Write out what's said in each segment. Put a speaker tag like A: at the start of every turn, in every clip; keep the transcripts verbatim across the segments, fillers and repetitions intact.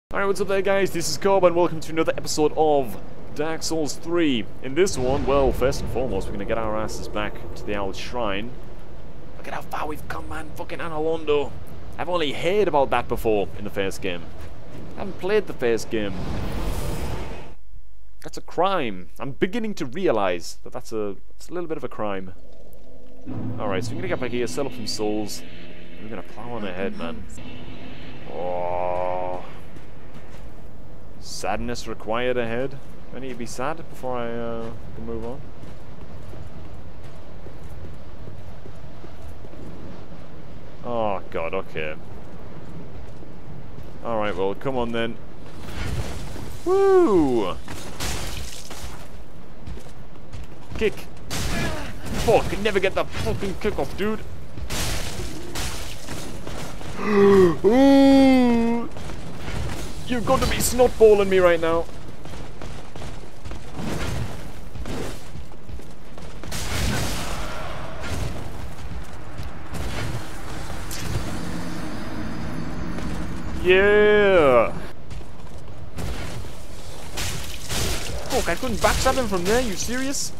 A: Alright, what's up there guys, this is Cob and welcome to another episode of Dark Souls three. In this one, well, first and foremost, we're gonna get our asses back to the old shrine. Look at how far we've come, man, fucking Analondo. I've only heard about that before in the first game. I haven't played the first game. That's a crime. I'm beginning to realise that that's a, that's a little bit of a crime. Alright, so we're gonna get back here, set up some souls. We're gonna plow on ahead, man. Oh... Sadness required ahead. Do I need to be sad before I uh, can move on? Oh god, okay. Alright, well, come on then. Woo! Kick! Fuck, never get the fucking kick off, dude! Ooh! You've got to be snotballing me right now. Yeah. Fuck, I couldn't backstab him from there. You serious?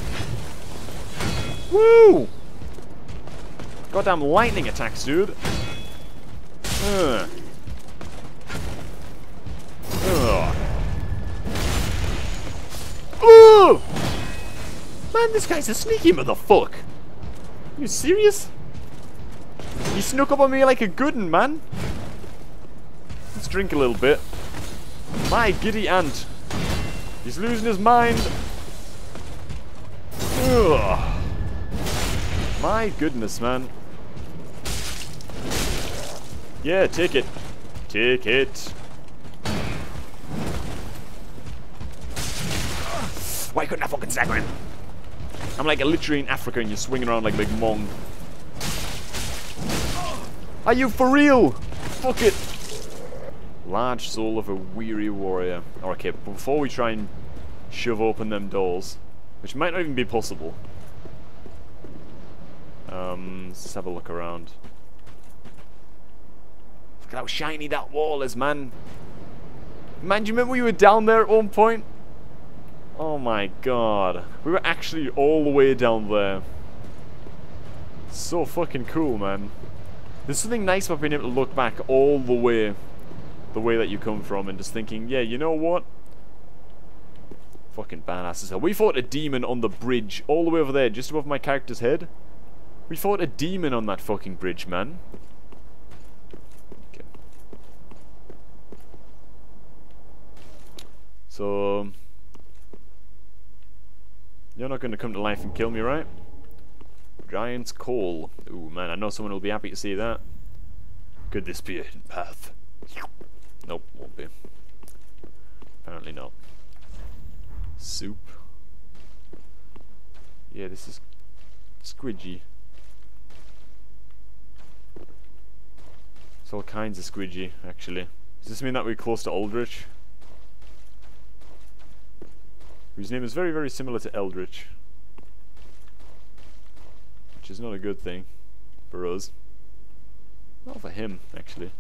A: Woo! Goddamn lightning attacks, dude. Ugh. Oh! Man, this guy's a sneaky motherfucker. You serious? He snuck up on me like a good un, man. Let's drink a little bit. My giddy aunt. He's losing his mind. Ugh. My goodness, man. Yeah, take it. Take it. Why couldn't I fucking stagger him? I'm like literally in Africa and you're swinging around like a big mong. Are you for real? Fuck it. Large soul of a weary warrior. Oh, okay, but before we try and shove open them doors, which might not even be possible. Um, let's have a look around. Look at how shiny that wall is, man. Man, do you remember we were down there at one point? Oh my god. We were actually all the way down there. So fucking cool, man. There's something nice about being able to look back all the way, the way that you come from, and just thinking, yeah, you know what? Fucking badass as hell. We fought a demon on the bridge, all the way over there, just above my character's head. We fought a demon on that fucking bridge, man. Okay. So... You're not going to come to life and kill me, right? Giant's Call. Ooh, man, I know someone will be happy to see that. Could this be a hidden path? Nope, won't be. Apparently not. Soup. Yeah, this is squidgy. It's all kinds of squidgy, actually. Does this mean that we're close to Aldrich? Whose name is very, very similar to Aldrich. Which is not a good thing for us. Not for him, actually.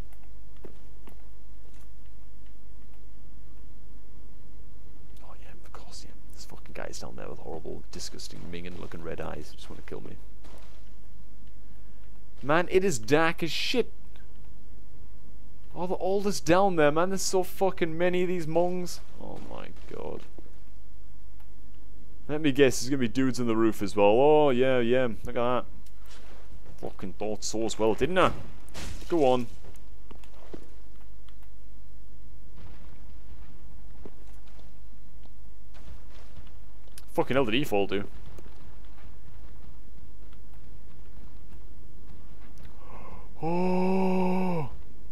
A: Oh yeah, of course, yeah. This fucking guy's down there with horrible, disgusting, minging looking red eyes. Just want to kill me. Man, it is dark as shit. Oh, the all this down there, man. There's so fucking many of these mongs. Oh my god. Let me guess, there's gonna be dudes on the roof as well. Oh, yeah, yeah, look at that. Fucking thought so as well, didn't I? Go on. Fucking hell did he fall to? Oh!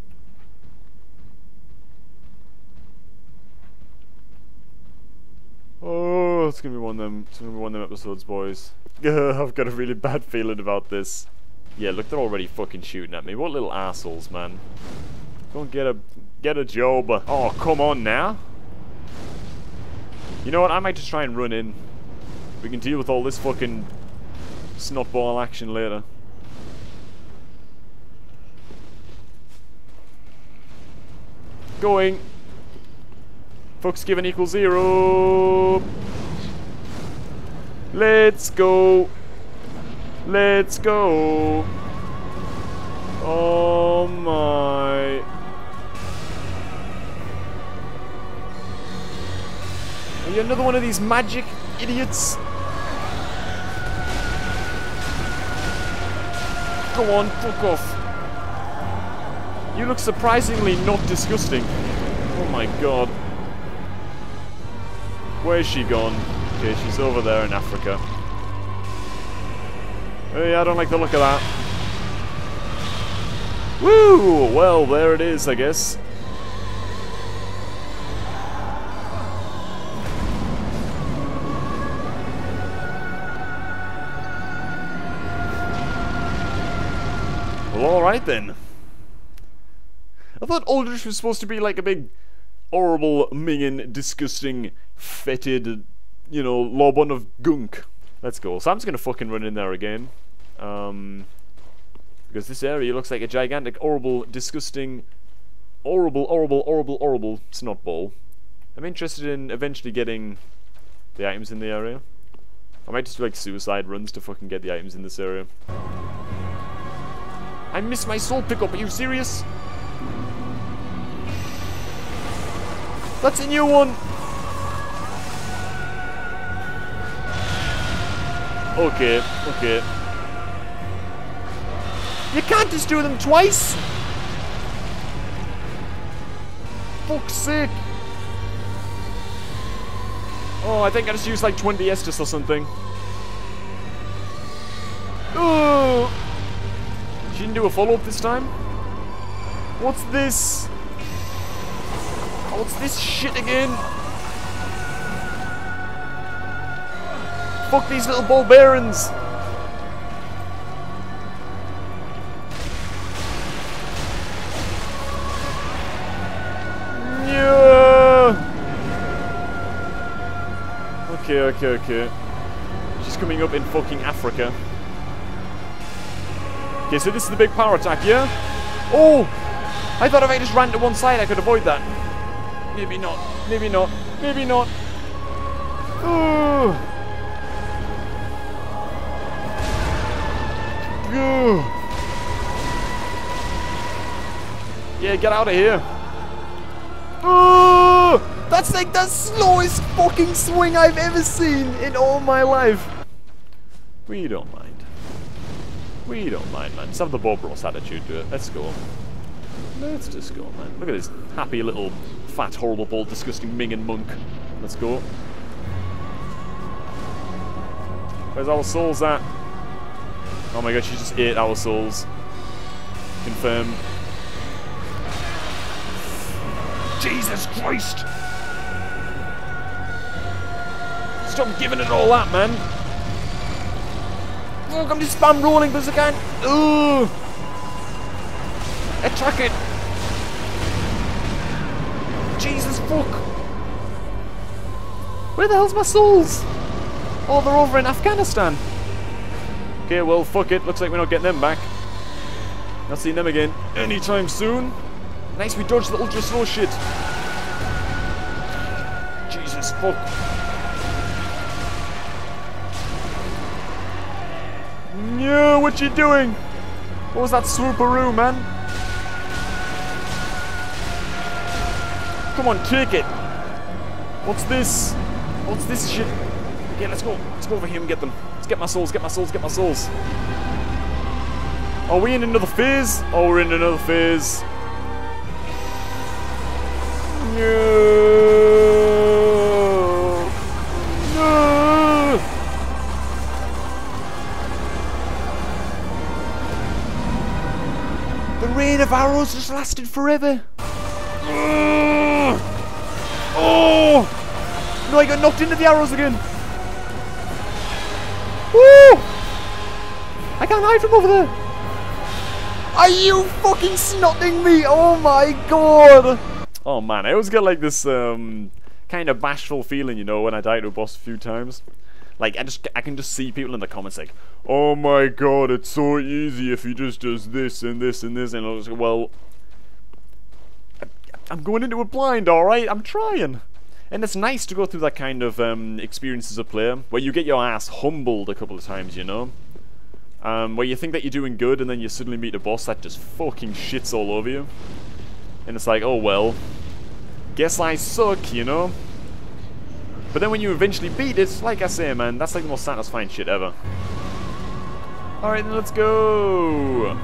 A: Oh, it's gonna be one of them. It's gonna be one of them episodes, boys. I've got a really bad feeling about this. Yeah, look, they're already fucking shooting at me. What little assholes, man! Don't get a get a job. Oh, come on now. You know what? I might just try and run in. We can deal with all this fucking snotball action later. going. Fox given equals zero. Let's go. Let's go. Oh my. Are you another one of these magic idiots? Go on, fuck off. You look surprisingly not disgusting. Oh my god. Where's she gone? Okay, she's over there in Africa. Oh yeah, I don't like the look of that. Woo! Well, there it is, I guess. Well, alright then. I thought Aldrich was supposed to be like a big, horrible, minging, disgusting, fetid, you know, lobon of gunk. Let's go. So I'm just gonna fucking run in there again. Um, because this area looks like a gigantic, horrible, disgusting, horrible, horrible, horrible, horrible snot ball. I'm interested in eventually getting the items in the area. I might just do like suicide runs to fucking get the items in this area. I missed my soul pickup, are you serious? That's a new one! Okay, okay. You can't just do them twice! Fuck's sake! Oh, I think I just used like twenty Estus or something. Oh! She didn't do a follow-up this time? What's this? Oh, what's this shit again? Fuck these little ball bearings! Yeah. Okay, okay, okay. She's coming up in fucking Africa. Okay, so this is the big power attack, yeah? Oh! I thought if I just ran to one side I could avoid that. Maybe not. Maybe not. Maybe not. Oh. Oh. Yeah, get out of here. Oh. That's like the slowest fucking swing I've ever seen in all my life. We don't mind. We don't mind, man. Just have the Bob Ross attitude to it. Let's go. Let's just go, man. Look at this happy little fat, horrible, bald, disgusting minging monk. Let's go. Where's our souls at? Oh my god, she just ate our souls. Confirmed. Jesus Christ! Stop giving it all that, man. Look, I'm just spam rolling because I can't. Ooh! Attack it! Jesus fuck! Where the hell's my souls? Oh, they're over in Afghanistan. Okay, well, fuck it. Looks like we're not getting them back. Not seeing them again anytime soon. Nice, we dodged the ultra slow shit. Jesus fuck. No, what you doing? What was that swooperoo, man? Come on, take it. What's this? What's this shit? Okay, let's go. Let's go over here and get them. Let's get my souls, get my souls, get my souls. Are we in another phase? Oh, we're in another phase. No. No. The rain of arrows just lasted forever. Oh! No, I got knocked into the arrows again. Woo! I can't hide from over there. Are you fucking snotting me? Oh my god! Oh man, I always get like this um, kind of bashful feeling, you know, when I die to a boss a few times. Like, I just, I can just see people in the comments like, oh my god, it's so easy if he just does this and this and this, and I was like, well, I'm going into it blind, alright? I'm trying. And it's nice to go through that kind of um, experience as a player, where you get your ass humbled a couple of times, you know? Um, where you think that you're doing good, and then you suddenly meet a boss that just fucking shits all over you. And it's like, oh well, guess I suck, you know? But then when you eventually beat it, like I say, man, that's like the most satisfying shit ever. Alright, then let's go!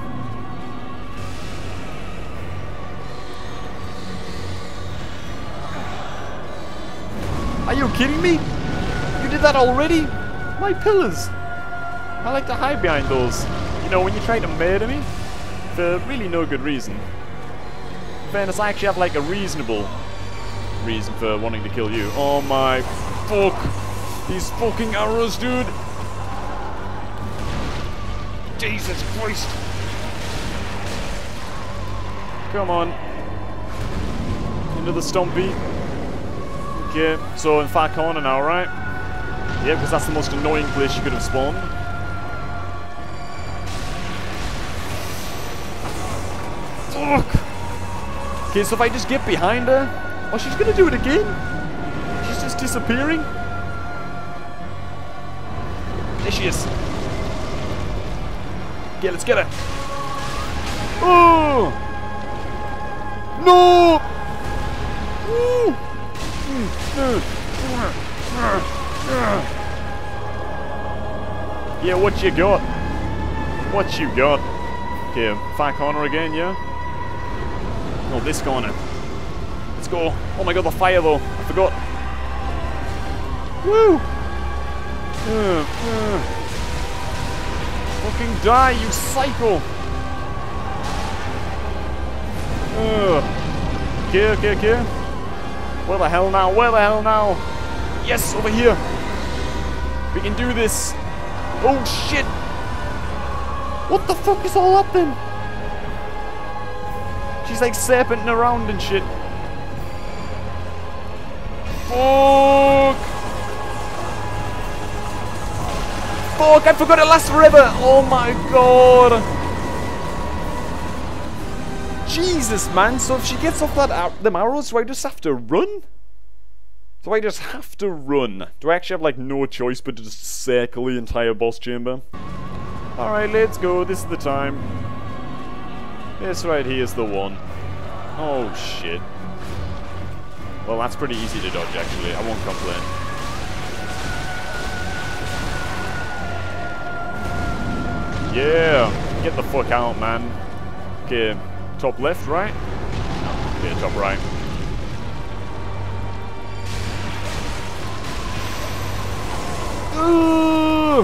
A: Are you kidding me? You did that already? My pillars! I like to hide behind those. You know, when you try to murder me, for really no good reason. In fairness, I actually have like a reasonable reason for wanting to kill you. Oh my fuck! These fucking arrows, dude! Jesus Christ! Come on. Into the stompy. Okay, so in far corner now, right? Yeah, because that's the most annoying place you could have spawned. Fuck! Okay, so if I just get behind her... Oh, she's gonna do it again? She's just disappearing? There she is. Okay, let's get her. Oh! No! Ooh! Yeah, what you got? What you got? Okay, far corner again, yeah? No, this corner. Let's go. Oh my god, the fire though. I forgot. Woo! Uh, uh. Fucking die, you psycho! Uh. Okay, okay, okay. Where the hell now? Where the hell now? Yes, over here. We can do this. Oh shit! What the fuck is all up then? She's like serpenting around and shit. Fuck! Fuck! I forgot it lasts forever. Oh my god! Jesus, man. So if she gets off that ar them arrows, do I just have to run? Do I just have to run? Do I actually have like no choice but to just circle the entire boss chamber? Alright, let's go. This is the time. This right here is the one. Oh shit. Well, that's pretty easy to dodge actually. I won't complain. Yeah. Get the fuck out, man. Okay. Top left, right? Okay, top right. Ooh!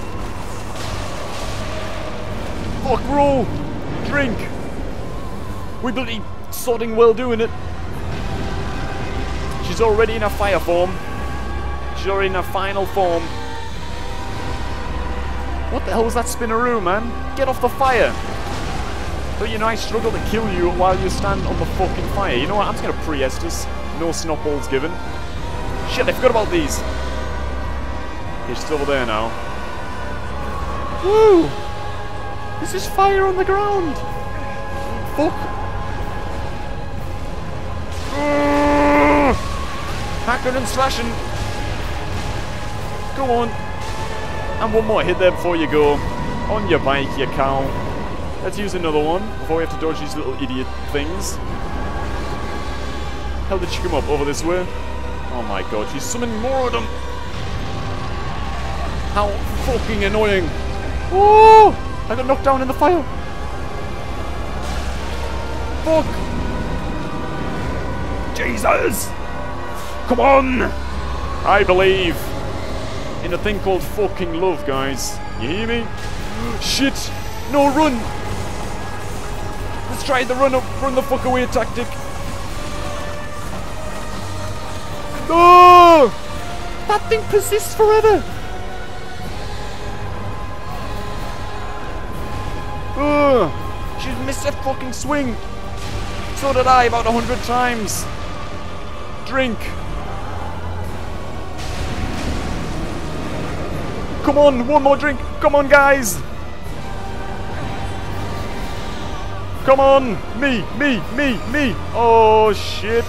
A: Fuck, roll! Drink! We bloody sodding well doing it. She's already in her fire form. She's already in her final form. What the hell was that spinneroo, man? Get off the fire! But you know, I struggle to kill you while you stand on the fucking fire. You know what? I'm just gonna pre-Estus. No snot balls given. Shit, I forgot about these. Okay, she's over there now. Woo! This is fire on the ground! Fuck! Uh, hacking and slashing! Go on! And one more hit there before you go. On your bike, you cow. Let's use another one before we have to dodge these little idiot things. How did she come up? Over this way? Oh my god, she's summoning more of them! How fucking annoying! Oh! I got knocked down in the fire! Fuck! Jesus! Come on! I believe in a thing called fucking love, guys. You hear me? Shit! No, run! Let's try the run up, run the fuck away tactic. No! That thing persists forever! Ugh! She's missed a fucking swing! So did I about a hundred times! Drink! Come on, one more drink! Come on, guys! Come on! Me, me, me, me! Oh, shit.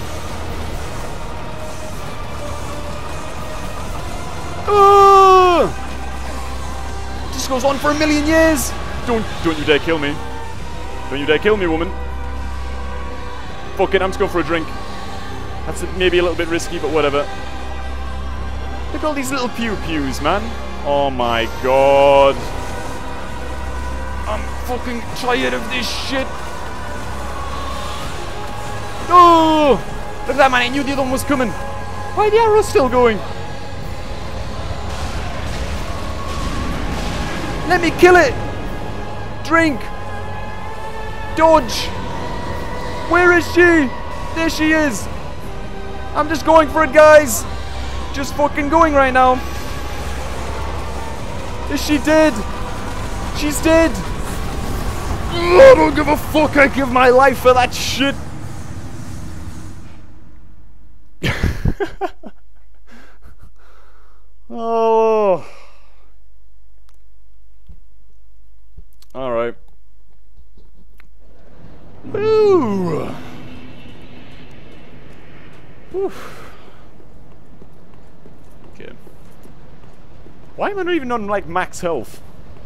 A: Oh! This goes on for a million years! Don't, don't you dare kill me. Don't you dare kill me, woman. Fuck it, I'm just going for a drink. That's maybe a little bit risky, but whatever. Look at all these little pew-pews, man. Oh my god. I'm fucking tired of this shit. Oh! Look at that, man. I knew the other one was coming. Why are the arrows still going? Let me kill it. Drink. Dodge. Where is she? There she is. I'm just going for it, guys. Just fucking going right now. Is she dead? She's dead. I don't give a fuck. I give my life for that shit. Oh. All right. Woo. Whew. Okay. Why am I not even on like max health?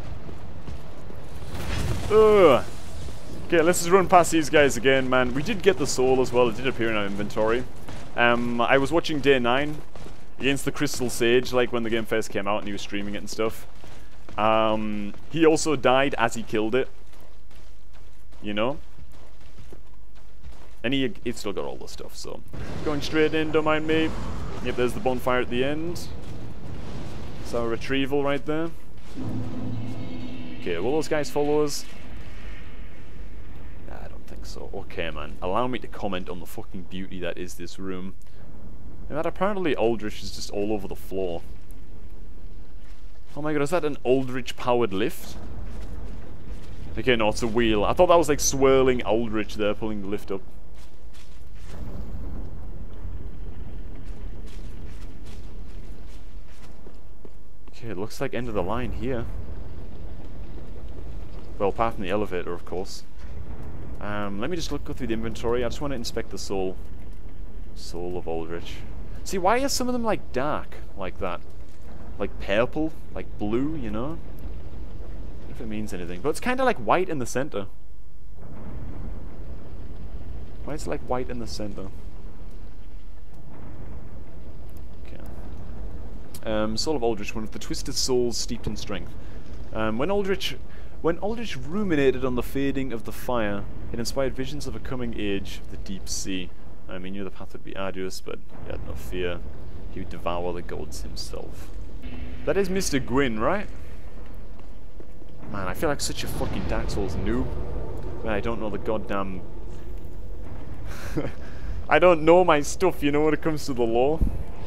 A: Ugh. Okay, let's just run past these guys again, man. We did get the soul as well. It did appear in our inventory. Um, I was watching Day nine against the Crystal Sage, like when the game first came out and he was streaming it and stuff. Um, he also died as he killed it. You know? And he, he still got all the stuff, so. Going straight in, don't mind me. Yep, there's the bonfire at the end. So, retrieval right there. Okay, will those guys follow us? Nah, I don't think so. Okay, man. Allow me to comment on the fucking beauty that is this room. And that apparently Aldrich is just all over the floor. Oh my god, is that an Aldrich powered lift? Okay, no, it's a wheel. I thought that was like swirling Aldrich there, pulling the lift up. Okay, it looks like end of the line here. Well, apart from the elevator, of course. Um, let me just look go through the inventory. I just want to inspect the soul. Soul of Aldrich. See, why are some of them like dark like that? Like purple, like blue, you know? I don't know if it means anything, but it's kind of like white in the center. Why is it like white in the center? Okay. Um, Soul of Aldrich, one of the twisted souls steeped in strength. Um, when Aldrich, when Aldrich ruminated on the fading of the fire, it inspired visions of a coming age of the deep sea. I mean, he knew the path would be arduous, but he had no fear. He would devour the gods himself. That is Mister Gwyn, right? Man, I feel like such a fucking Dark Souls noob. Man, I don't know the goddamn... I don't know my stuff, you know, when it comes to the lore.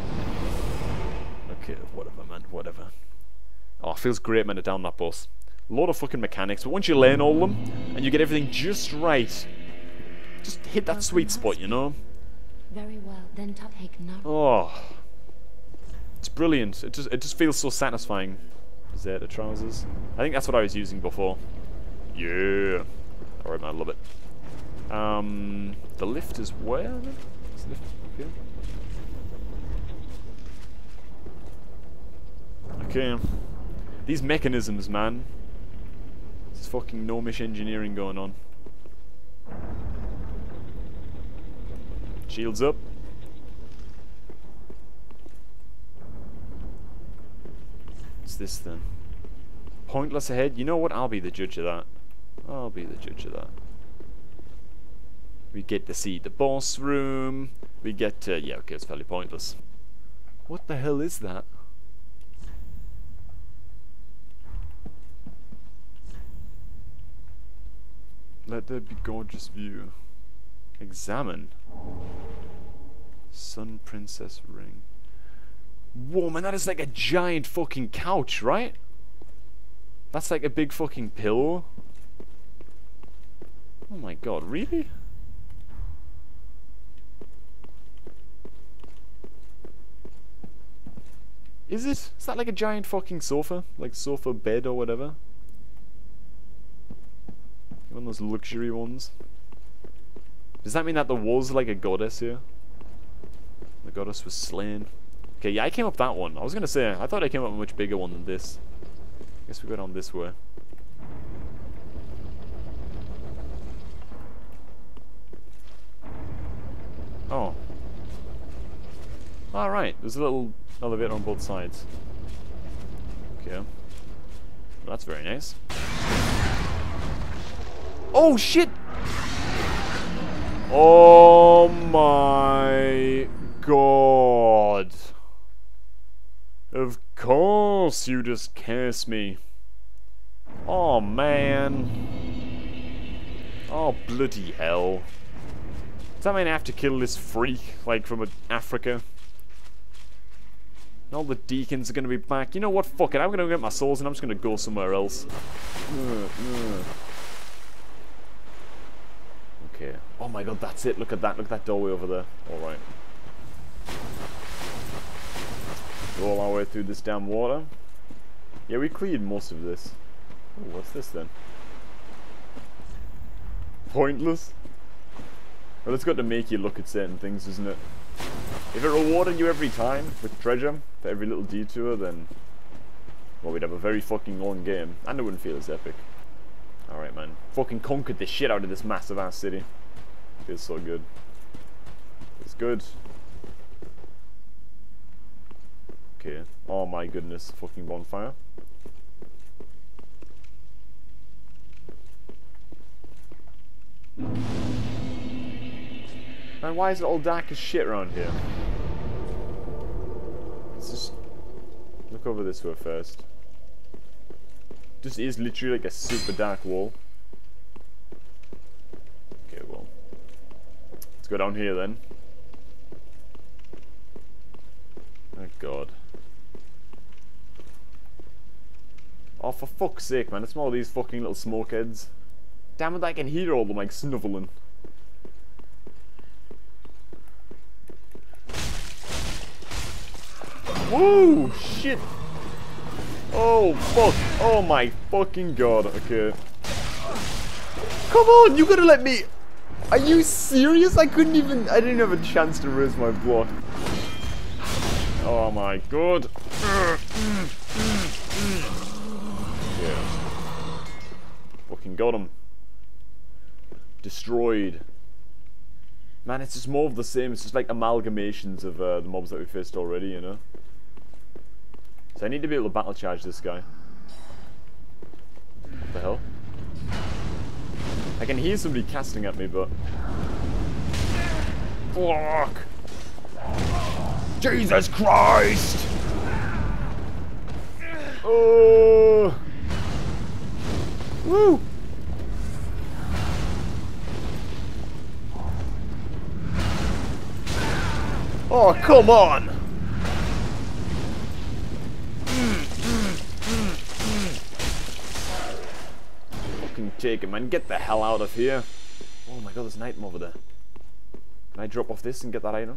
A: Okay, whatever, man, whatever. Oh, it feels great, man, to down that boss. A lot of fucking mechanics, but once you learn all of them, and you get everything just right, just hit that sweet spot, you know?
B: Very well, then take no.
A: Oh. It's brilliant. It just it just feels so satisfying. Zeta trousers. I think that's what I was using before. Yeah. Alright, man, I love it. Um, the lift is where? Is the lift up here? Okay. These mechanisms, man. There's fucking gnomish engineering going on. Shields up. What's this then? Pointless ahead? You know what? I'll be the judge of that. I'll be the judge of that. We get to see the boss room. We get to... Yeah, okay, it's fairly pointless. What the hell is that? Let there be gorgeous view. Examine. Sun Princess Ring. Whoa, man, that is like a giant fucking couch, right? That's like a big fucking pillow. Oh my god, really? Is it? Is that like a giant fucking sofa? Like sofa bed or whatever? One of Those luxury ones. Does that mean that there was like a goddess here? The goddess was slain. Okay, yeah, I came up that one. I was gonna say, I thought I came up a much bigger one than this. I guess we go down this way. Oh. Alright, there's a little elevator on both sides. Okay. Well, that's very nice. Oh, shit! Oh my god. Of course you just cursed me. Oh man. Oh bloody hell. Does that mean I have to kill this freak, like from Africa? And all the deacons are gonna be back. You know what, fuck it, I'm gonna go get my souls and I'm just gonna go somewhere else. Uh, uh. Okay. Oh my god, that's it. Look at that. Look at that doorway over there. Alright. Roll our way through this damn water. Yeah, we cleared most of this. Oh, what's this then? Pointless? Well, it's got to make you look at certain things, isn't it? If it rewarded you every time with treasure for every little detour, then... well, we'd have a very fucking long game. And it wouldn't feel as epic. Alright, man. Fucking conquered the shit out of this massive ass city. Feels so good. It's good. Okay. Oh my goodness. Fucking bonfire. Man, why is it all dark as shit around here? Let's just look over this way first. Just is literally like a super dark wall. Okay, well. Let's go down here then. Oh god. Oh, for fuck's sake, man. It's more of these fucking little smokeheads. Damn it, I can hear all them like snuffling. Whoa! Shit! Oh, fuck. Oh my fucking god. Okay. Come on, you gotta let me... Are you serious? I couldn't even... I didn't have a chance to raise my block. Oh my god. Yeah. Fucking got him. Destroyed. Man, it's just more of the same. It's just like amalgamations of uh, the mobs that we faced already, you know? So I need to be able to battle charge this guy. What the hell? I can hear somebody casting at me, but... Fuck! Jesus Christ! Oh! Woo! Oh, come on! Fucking take it, man. Get the hell out of here. Oh my god, there's an item over there. Can I drop off this and get that item?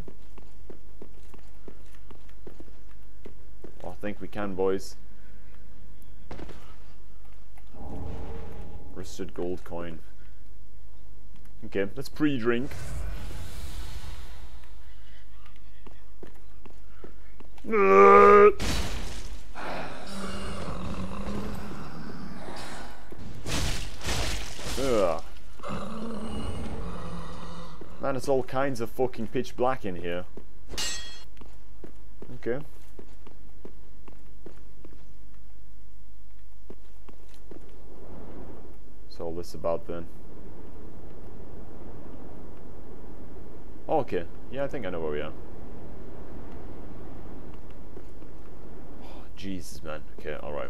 A: Oh, I think we can, boys. Rusted gold coin. Okay, let's pre-drink. Ugh. Man, it's all kinds of fucking pitch black in here. Okay. What's all this about then? Oh, okay. Yeah, I think I know where we are. Oh, Jesus, man. Okay, alright.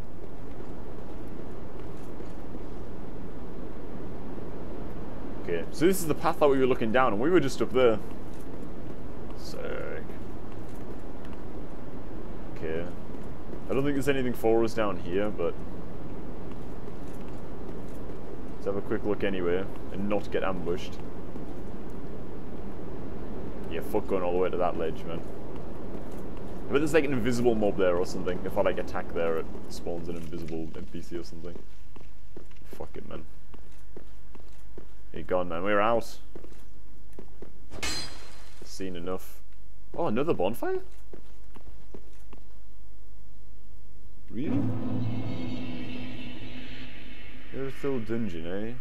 A: Okay, so this is the path that we were looking down, and we were just up there. Sick. Okay. I don't think there's anything for us down here, but... let's have a quick look anyway, and not get ambushed. Yeah, fuck going all the way to that ledge, man. I bet there's like an invisible mob there or something. If I like attack there, it spawns an invisible N P C or something. Fuck it, man. You're gone, man. We're out. Seen enough. Oh, another bonfire? Really? Little dungeon, eh?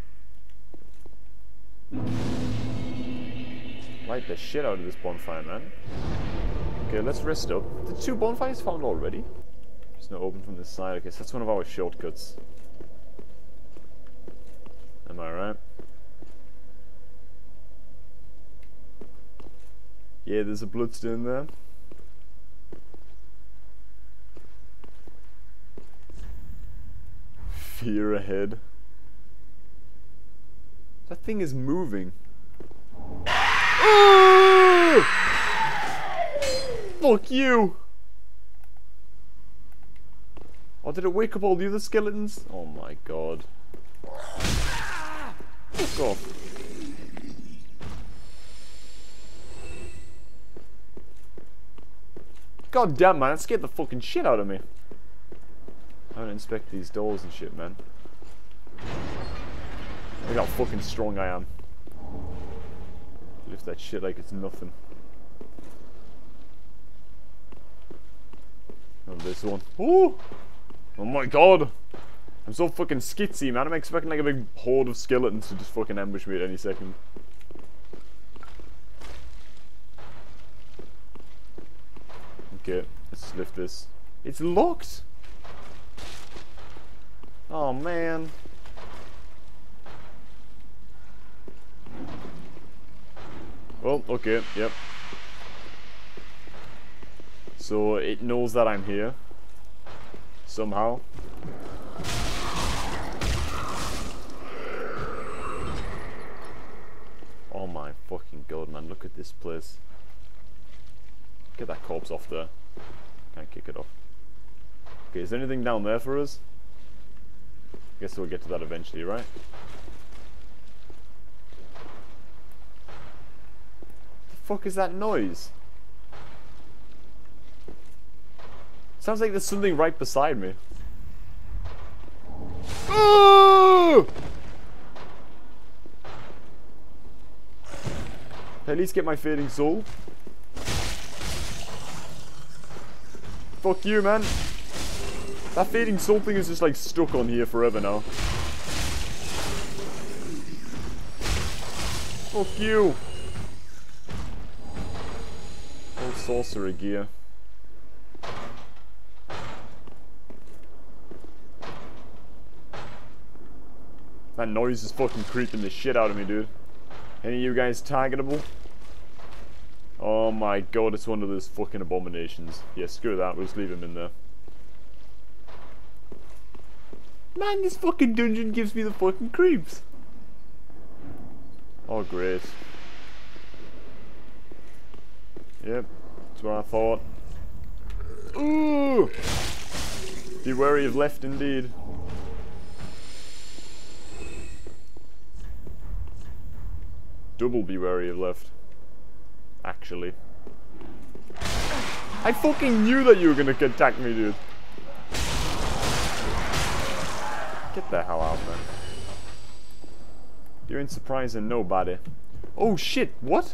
A: Light the shit out of this bonfire, man. Okay, let's rest up. The two bonfires found already? There's no open from this side. Okay, so that's one of our shortcuts. Am I right? Yeah, there's a bloodstone there. Fear ahead. That thing is moving. Oh! Fuck you! Oh, did it wake up all the other skeletons? Oh my god. Fuck off. God damn, man, that scared the fucking shit out of me. I don't inspect these doors and shit, man. Look how fucking strong I am. Lift that shit like it's nothing. Oh, this one. Ooh! Oh my god! I'm so fucking skitsy, man. I'm expecting like a big horde of skeletons to just fucking ambush me at any second. Okay, let's lift this. It's locked! Oh man. Well, okay, yep. So it knows that I'm here. Somehow. Oh my fucking god, man, look at this place. Get that corpse off there. Can't kick it off. Okay, is there anything down there for us? Guess we'll get to that eventually, right? The fuck is that noise? Sounds like there's something right beside me. Oh! At least get my fading soul. Fuck you, man. That fading soul thing is just like stuck on here forever now. Fuck you. Old sorcerer gear. That noise is fucking creeping the shit out of me, dude. Any of you guys targetable? Oh my god, it's one of those fucking abominations. Yeah, screw that, we'll just leave him in there. Man, this fucking dungeon gives me the fucking creeps. Oh, great. Yep, that's what I thought. Ooh! Be wary of left, indeed. Double be wary of left. Actually. I fucking knew that you were gonna attack me, dude. Get the hell out, man. You ain't surprising nobody. Oh shit, what?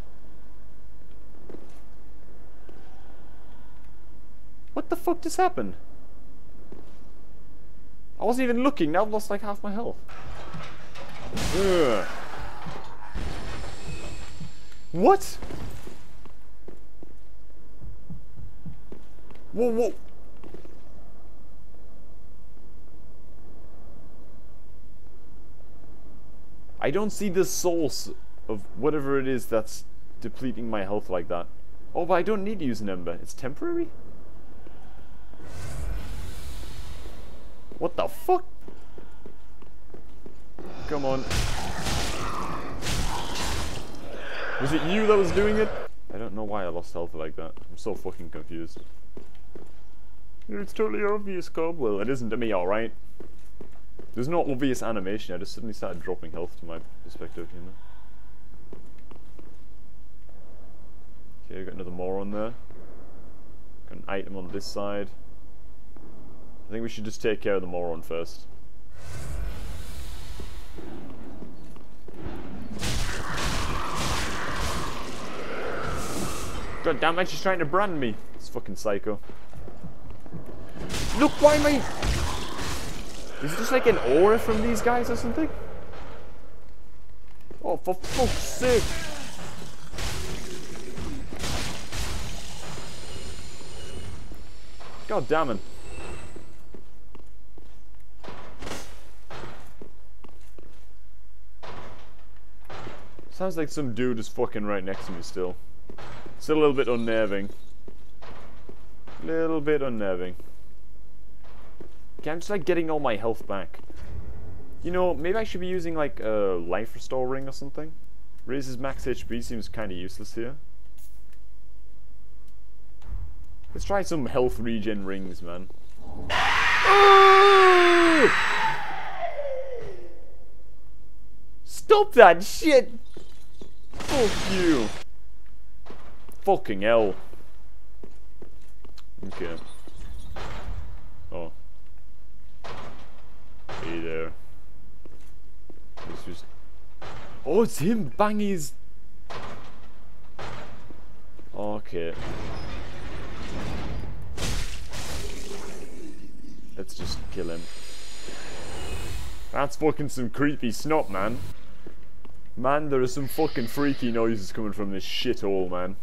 A: What the fuck just happened? I wasn't even looking, now I've lost like half my health. Ugh. What? Whoa, whoa. I don't see the source of whatever it is that's depleting my health like that. Oh, but I don't need to use an ember. It's temporary? What the fuck? Come on. Was it you that was doing it? I don't know why I lost health like that. I'm so fucking confused. It's totally obvious, Cob. Well, it isn't to me, alright. There's no obvious animation, I just suddenly started dropping health to my perspective, you know. Okay, got another moron there. Got an item on this side. I think we should just take care of the moron first. God damn it, she's trying to brand me. It's fucking psycho. Look, why am I... Is it just like an aura from these guys or something? Oh, for fuck's sake. God damn it. Sounds like some dude is fucking right next to me still. Still a little bit unnerving. Little bit unnerving. Okay, I'm just like getting all my health back. You know, maybe I should be using like a life restore ring or something. Raises max H P seems kind of useless here. Let's try some health regen rings, man. Oh! Stop that shit! Fuck you! Fucking hell. Okay. Oh. Hey there. It's just... Oh, it's him! Bang his... Okay. Let's just kill him. That's fucking some creepy snot, man. Man, there are some fucking freaky noises coming from this shithole, man.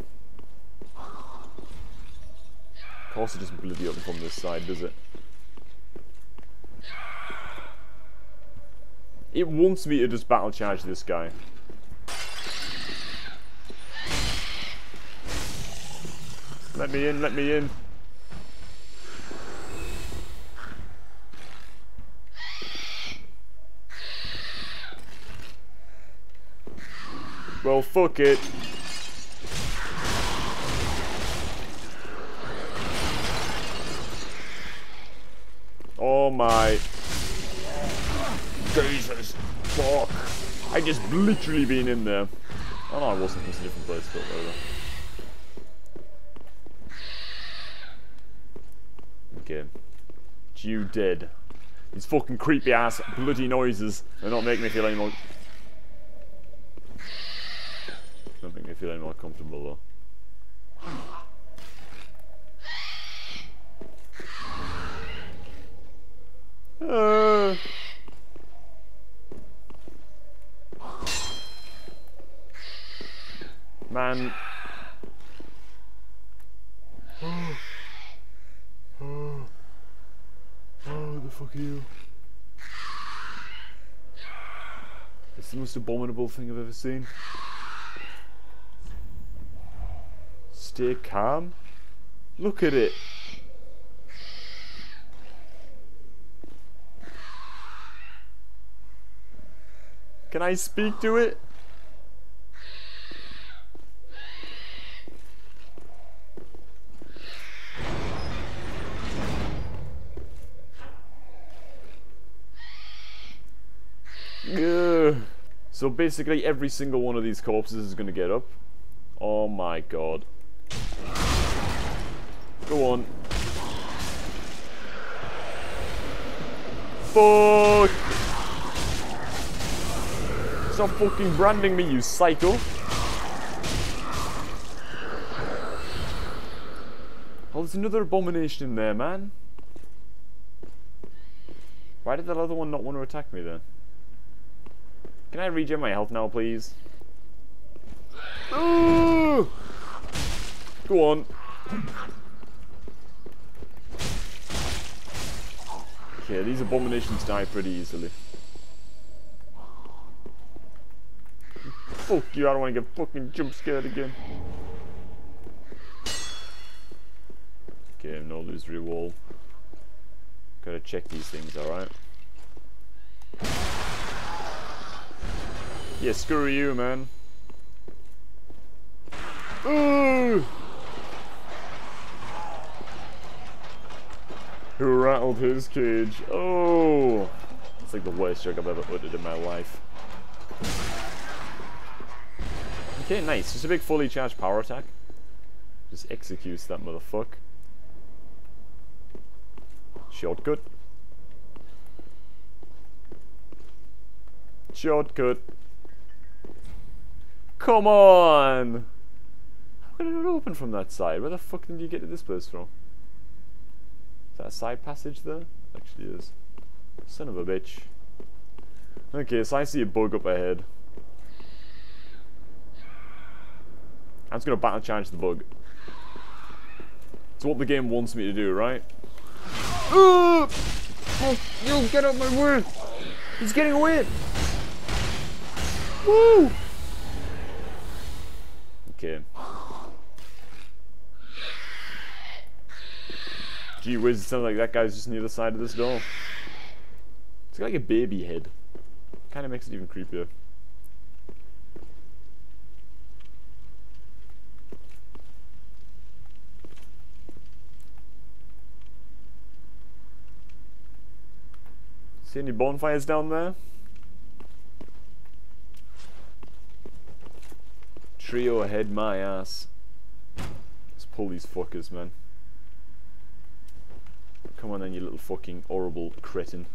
A: Of course it doesn't bloody open from this side, does it? It wants me to just battle charge this guy. Let me in, let me in. Well, fuck it. Oh my... Jesus. Fuck. I just literally been in there. Oh no, I wasn't. It was a different place, but whatever. Okay. You dead. These fucking creepy ass bloody noises. They're not making me feel any more... Don't make me feel any more comfortable though. Uh. Man. Oh. Oh. Oh, the fuck are you? It's the most abominable thing I've ever seen. Stay calm. Look at it. Can I speak to it? Ugh. So basically every single one of these corpses is going to get up. Oh my god. Go on. Fuck! Stop fucking branding me, you psycho! Oh, there's another abomination in there, man. Why did that other one not want to attack me then? Can I regen my health now, please? Ooh! Go on. Okay, these abominations die pretty easily. Fuck you, I don't want to get fucking jump scared again. Okay, no illusory wall. Gotta check these things, alright? Yeah, screw you, man. Ooh! Who rattled his cage? Oh! It's like the worst joke I've ever uttered in my life. Okay, nice. Just a big fully charged power attack. Just executes that motherfucker. Shortcut. Shortcut. Come on! Why did it open from that side? Where the fuck did you get to this place from? Is that a side passage there? Actually is. Son of a bitch. Okay, so I see a bug up ahead. I'm just gonna battle challenge the bug. It's what the game wants me to do, right? Uh, oh, you get out my way! He's getting away! Woo! Okay. Gee whiz, it sounds like that guy's just near the side of this door. It's got like a baby head. Kinda makes it even creepier. See any bonfires down there? Trio ahead, my ass. Let's pull these fuckers, man. Come on then, you little fucking horrible cretin.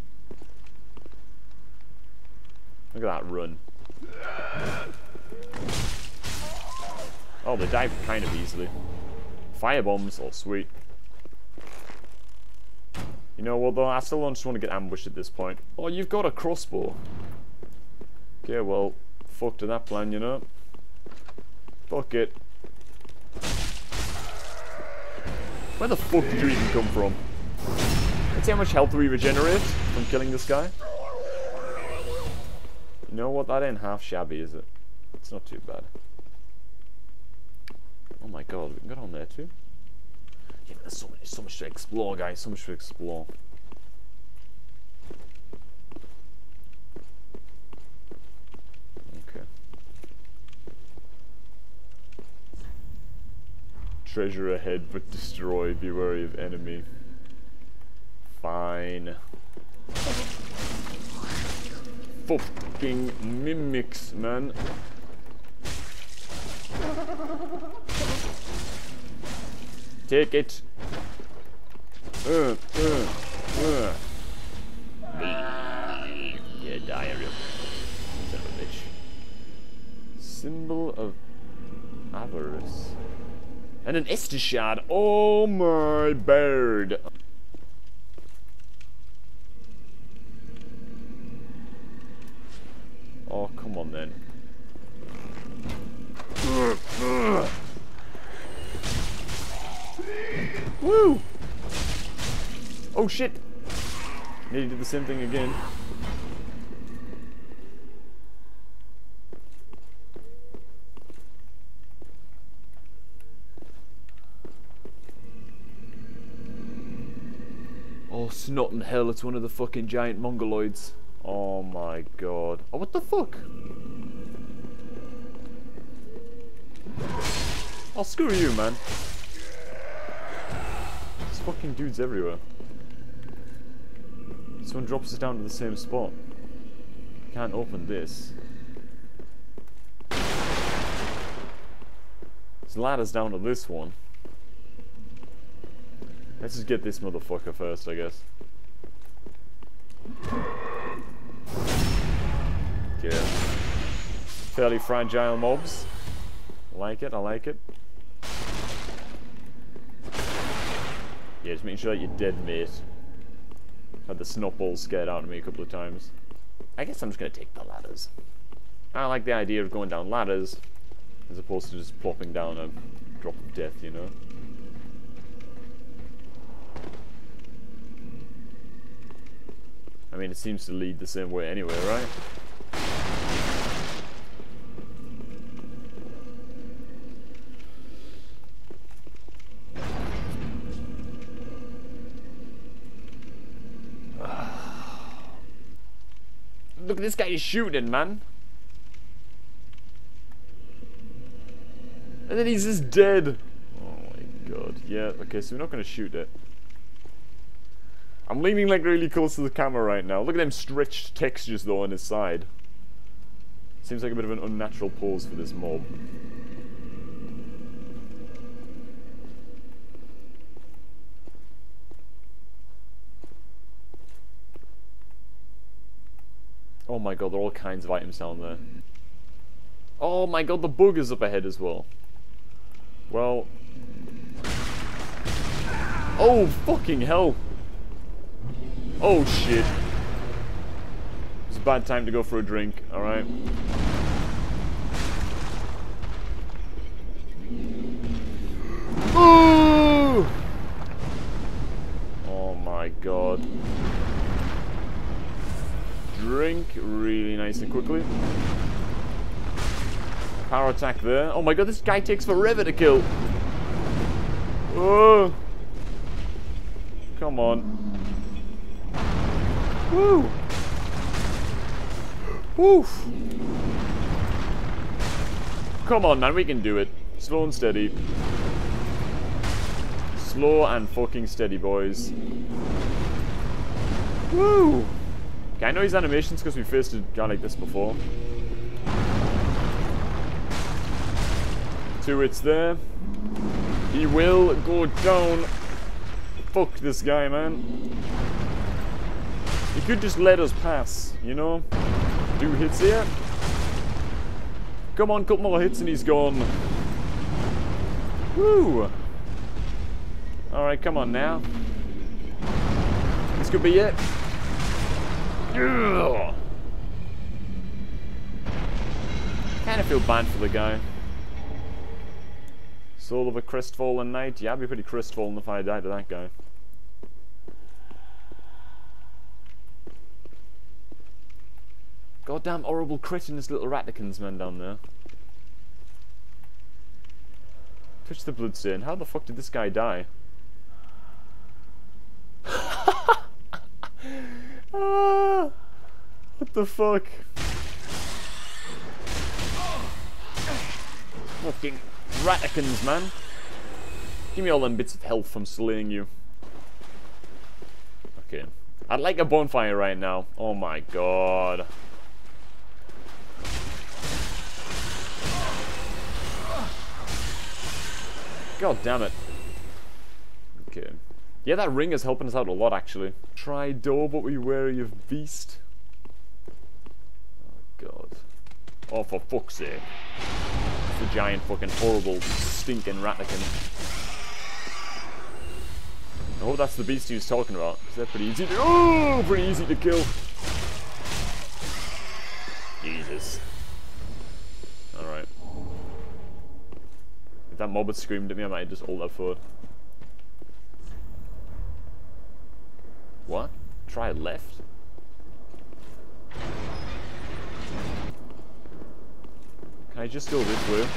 A: Look at that run. Oh, they dive kind of easily. Fire bombs, oh sweet. You know what though, I still don't just want to get ambushed at this point. Oh, you've got a crossbow. Okay, well, fuck to that plan, you know. Fuck it. Where the fuck did you even come from? Let's see how much health we regenerate from killing this guy. You know what, that ain't half shabby, is it? It's not too bad. Oh my god, we can get on there too. Yeah, there's so much, so much to explore, guys. So much to explore. Okay. Treasure ahead, but destroy. Be wary of enemy. Fine. Fucking mimics, man. Take it. Uh, uh, uh. Yeah, diarrhea. Son of a bitch. Symbol of avarice. And an Estus shard. Oh my bird. Oh, come on then. Uh, uh. Woo! Oh shit! Nearly did the same thing again. Oh snot and hell, it's one of the fucking giant mongoloids. Oh my god. Oh, what the fuck? Oh, screw you, man. There's fucking dudes everywhere. This one drops us down to the same spot. Can't open this. There's ladders down to this one. Let's just get this motherfucker first, I guess. Yeah. Fairly fragile mobs. I like it, I like it. Yeah, just making sure that you're dead, mate. Had the snotballs scared out of me a couple of times. I guess I'm just gonna take the ladders. I like the idea of going down ladders as opposed to just plopping down a drop of death, you know? I mean, it seems to lead the same way anyway, right? Look at this guy shooting, man. And then he's just dead. Oh my god. Yeah, okay, so we're not going to shoot it. I'm leaning like really close to the camera right now. Look at them stretched textures though on his side. Seems like a bit of an unnatural pose for this mob. Oh my god, there are all kinds of items down there. Oh my god, the bug is up ahead as well. Well. Oh, fucking hell. Oh, shit. It's a bad time to go for a drink, alright? Ooh! Oh my god. Drink really nice and quickly. Power attack there. Oh my god, this guy takes forever to kill. Oh. Come on. Woo. Woof. Come on, man, we can do it. Slow and steady. Slow and fucking steady, boys. Woo! Okay, I know his animations because we faced a guy like this before. Two hits there. He will go down. Fuck this guy, man. He could just let us pass, you know? Two hits here. Come on, couple more hits and he's gone. Woo! Alright, come on now. This could be it. Ugh. Kind of feel bad for the guy. Soul of a crestfallen knight. Yeah, I'd be pretty crestfallen if I died to that guy. Goddamn horrible crit in this little ratikins man down there. Touch the bloodstain. How the fuck did this guy die? Ah, what the fuck? Fucking ratikins, man. Give me all them bits of health from slaying you. Okay. I'd like a bonfire right now. Oh my god. God damn it. Okay. Yeah, that ring is helping us out a lot, actually. Try door, but be wary of beast. Oh, God. Oh, for fuck's sake. It's the giant fucking horrible stinking ratican. I hope that's the beast he was talking about. Is that pretty easy to- Oh, pretty easy to kill. Jesus. Alright. If that mob had screamed at me, I might just ult that forward. What? Try left? Can I just go this way?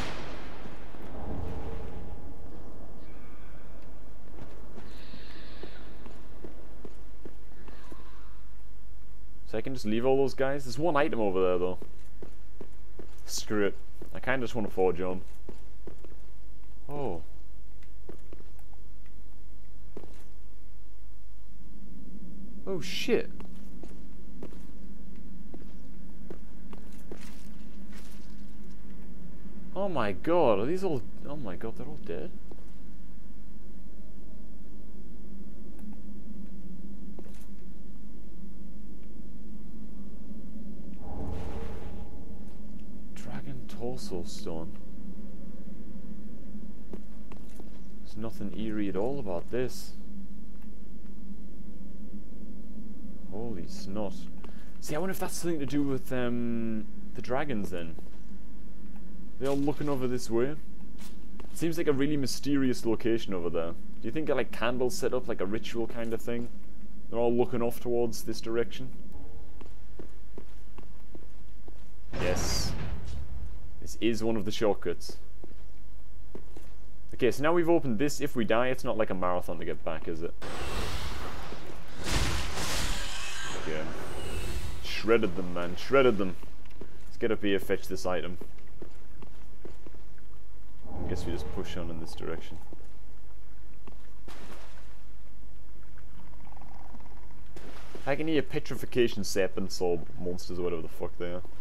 A: So I can just leave all those guys? There's one item over there though. Screw it. I kinda just want to forge on. Oh. Oh shit. Oh my god, are these all... Oh my god, they're all dead? Dragon Torso Stone. There's nothing eerie at all about this. Holy snot. See, I wonder if that's something to do with um, the dragons then. They're all looking over this way. It seems like a really mysterious location over there. Do you think they're like candles set up, like a ritual kind of thing? They're all looking off towards this direction. Yes. This is one of the shortcuts. Okay, so now we've opened this. If we die, it's not like a marathon to get back, is it? Okay. Shredded them, man. Shredded them. Let's get up here, fetch this item. I guess we just push on in this direction. I can hear petrification serpents or monsters or whatever the fuck they are.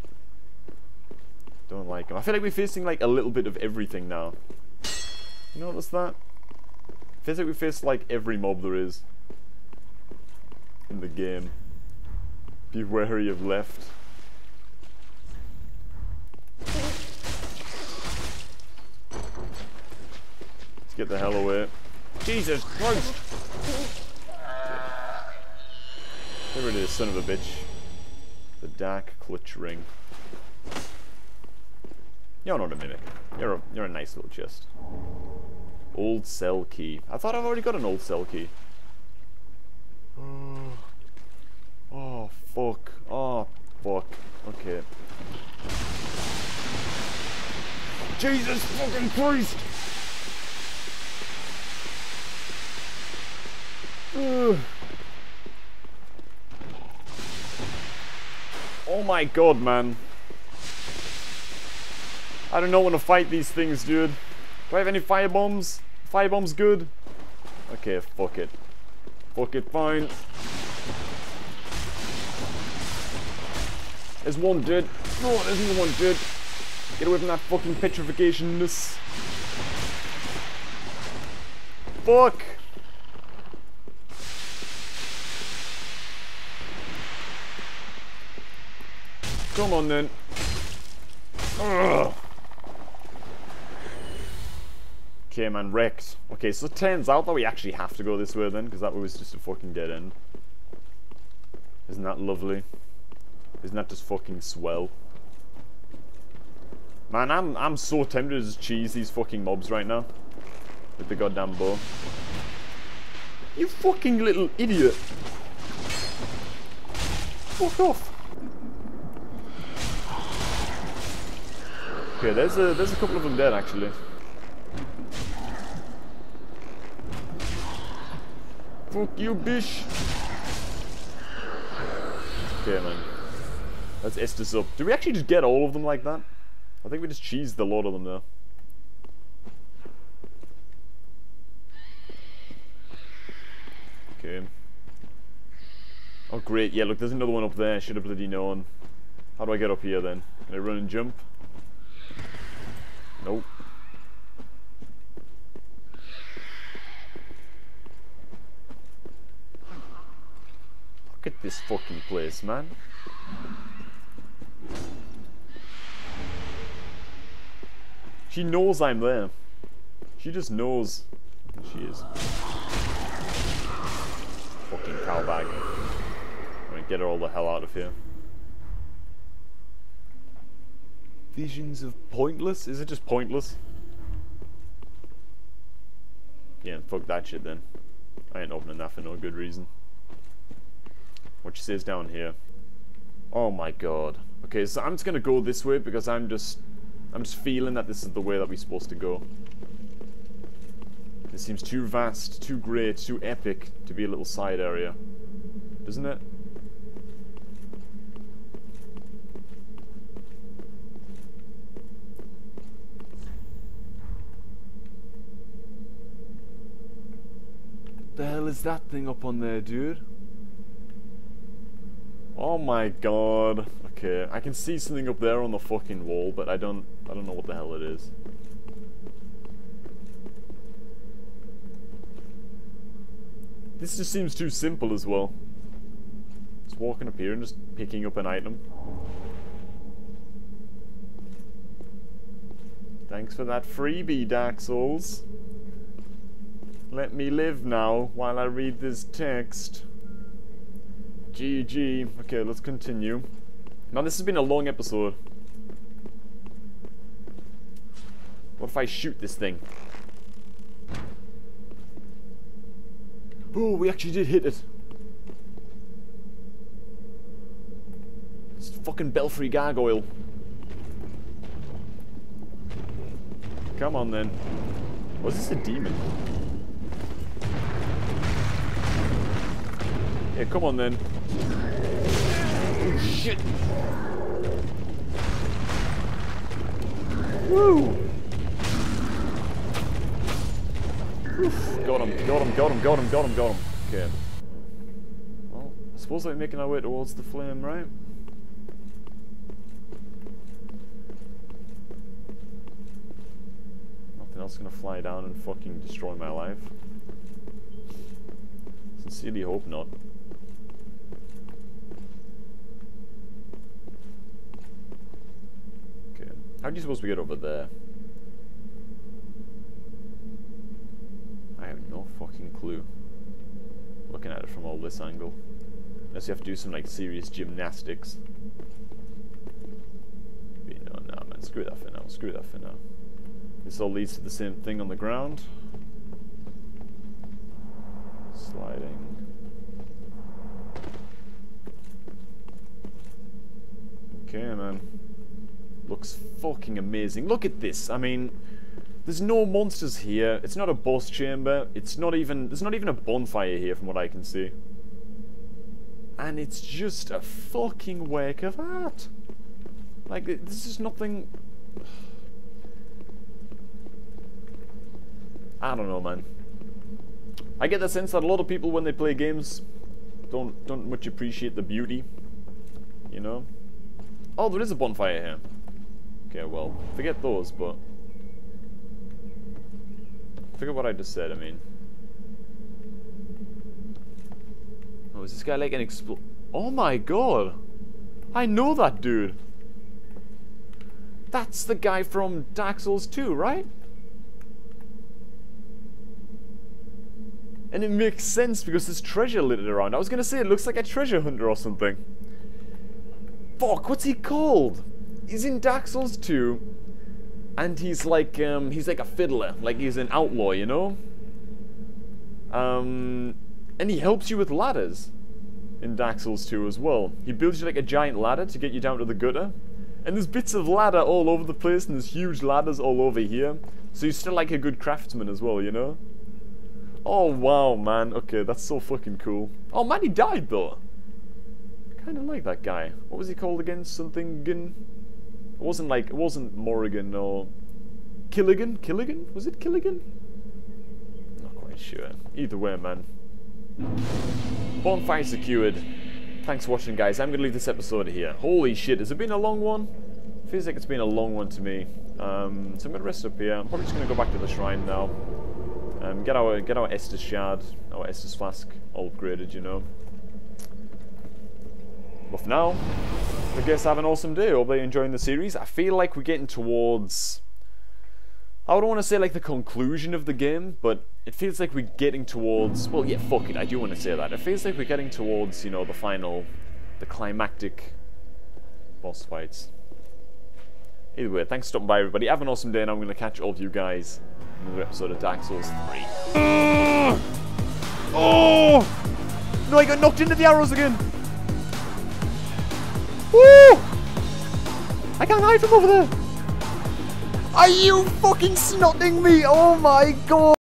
A: Don't like them. I feel like we're facing like a little bit of everything now. You notice that? Feels like we face like every mob there is in the game. Be wary of left. Let's get the hell away. Jesus Christ! Get rid of this son of a bitch. The dark clutch ring. You're not a mimic. You're a, you're a nice little chest. Old cell key. I thought I've already got an old cell key. Oh, oh fuck. Oh, fuck. Okay. Jesus fucking Christ! Ugh. Oh my god, man. I don't know when to fight these things, dude. Do I have any fire bombs? Fire bombs good? Okay, fuck it. Fuck it, fine. There's one dead. Oh, there's another one dead. Get away from that fucking petrification-ness. Fuck! Come on then. Ugh. Okay, man, wrecked. Okay, so it turns out that we actually have to go this way then, because that was just a fucking dead end. Isn't that lovely? Isn't that just fucking swell? Man, I'm I'm so tempted to just cheese these fucking mobs right now. With the goddamn bow. You fucking little idiot! Fuck off! Okay, there's a there's a couple of them dead actually. Fuck you, bitch! Okay, man. Let's S this up. Did we actually just get all of them like that? I think we just cheesed a lot of them there. Okay. Oh great, yeah, look, there's another one up there. Should have bloody known. How do I get up here then? Can I run and jump? Nope. Look at this fucking place, man. She knows I'm there. She just knows. She is. Fucking cow bag. I'm gonna get her all the hell out of here. Visions of pointless? Is it just pointless? Yeah, fuck that shit then. I ain't opening that for no good reason. What she says down here. Oh my god. Okay, so I'm just gonna go this way because I'm just I'm just feeling that this is the way that we're supposed to go. This seems too vast, too great, too epic to be a little side area. Doesn't it? The hell is that thing up on there, dude? Oh my god. Okay, I can see something up there on the fucking wall, but I don't I don't know what the hell it is. This just seems too simple as well. Just walking up here and just picking up an item. Thanks for that freebie, Dark Souls. Let me live now while I read this text. G G. Okay, let's continue. Now, this has been a long episode. What if I shoot this thing? Oh, we actually did hit it. It's fucking Belfry Gargoyle. Come on, then. Was this a demon? Yeah, come on, then. Oh, shit. Woo! Oof. Got him, got him, got him, got him, got him, got him. Okay. Well, I suppose we're making our way towards the flame, right? Nothing else gonna fly down and fucking destroy my life. Sincerely hope not. Okay. How are you supposed to get over there? clue. Looking at it from all this angle. Unless you have to do some like serious gymnastics. But, no, no, man, screw that for now. Screw that for now. This all leads to the same thing on the ground. Sliding. Okay, man. Looks fucking amazing. Look at this. I mean, there's no monsters here. It's not a boss chamber. It's not even... There's not even a bonfire here from what I can see. And it's just a fucking work of art. Like, this is nothing... I don't know, man. I get the sense that a lot of people, when they play games, don't don't much appreciate the beauty. You know? Oh, there is a bonfire here. Okay, well, forget those, but... Forget what I just said, I mean. Oh, is this guy like an expl... Oh my god! I know that dude! That's the guy from Dark Souls two, right? And it makes sense because there's treasure littered around. I was gonna say it looks like a treasure hunter or something. Fuck, what's he called? He's in Dark Souls two, and he's like um, he's like a fiddler, like he's an outlaw, you know. Um, and he helps you with ladders in Dark Souls two as well. He builds you like a giant ladder to get you down to the gutter, and there's bits of ladder all over the place, and there's huge ladders all over here. So you're still like a good craftsman as well, you know. Oh wow, man. Okay, that's so fucking cool. Oh man, he died though. Kind of like that guy. What was he called again? Something. It wasn't like it wasn't Morrigan or Killigan. Killigan? Was it Killigan? Not quite sure. Either way, man. Bonfire secured. Thanks for watching, guys. I'm gonna leave this episode here. Holy shit! Has it been a long one? Feels like it's been a long one to me. Um, so I'm gonna rest up here. I'm probably just gonna go back to the shrine now. Um, get our get our Estus shard, our Estus flask, all upgraded, you know. But for now, I guess have an awesome day. Hope you're enjoying the series. I feel like we're getting towards... I don't want to say like the conclusion of the game, but it feels like we're getting towards... Well, yeah, fuck it, I do want to say that. It feels like we're getting towards, you know, the final... The climactic boss fights. Either way, thanks for stopping by, everybody. Have an awesome day, and I'm going to catch all of you guys in another episode of Dark Souls three. Uh, oh! No, I got knocked into the arrows again! Woo! I can't hide from over there! Are you fucking snotting me? Oh my god!